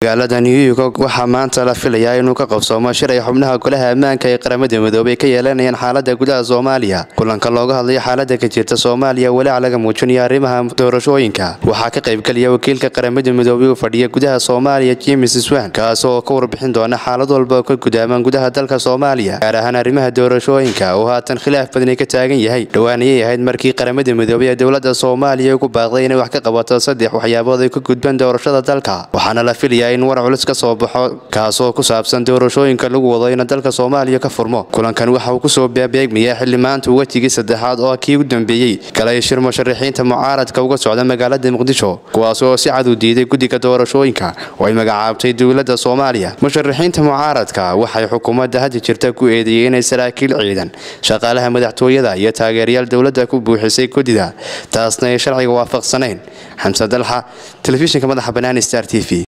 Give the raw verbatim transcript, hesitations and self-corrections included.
magaalada New York waxa maanta la filayaa inuu ka qabsoomo shir ay xubnaha Golaha Amaanka ee qaramada midoobay ka yeelanayaan xaalada gudaha Somalia. kulanka looga hadlayo xaalada ka jirta Somalia wali laga muujinayo arrimaha doorashooyinka. waxa ka qayb galaya wakiilka qaramada midoobay oo fadhiya gudaha Somalia James Swan kaas oo ka warbixin doona xaalad walba oo ka gudaaman gudaha dalka Somalia gaar ahaan arrimaha doorashooyinka oo haatan khilaaf badan ka taagan yahay. dhawaanayay ahayd markii qaramada midoobay ee dawladda Somalia ugu baaqday inay wax ka qabato saddex waxyaabood ay ku gudbaan doorashada dalka. waxaana la filayaa in war culus ka soo baxo kaasoo ku saabsan doorashooyinka lagu wado in dalka Soomaaliya ka furmo. kulankan waxa uu ku soo beebeegmaya xilli maanta wajigii saddexaad oo kii ugu dambeeyay Kale shir musharaxiinta mucaaradka uga socda magaalada Muqdisho kuwaas oo si cad u diiday guddiga doorashooyinka oo ay magacaabtay dawladda Soomaaliya. musharaxiinta mucaaradka waxay xukuumadda hadda jirta ku eedeeyeen inay saraakiil ciidan shaqaalaha madaxtooyada iyo taageerayaal dawladda ku buuxisay guddida taasna ay sharciga waafaqsanayn. xamsa dalxa telefishinka madaxa bannaan Star T V.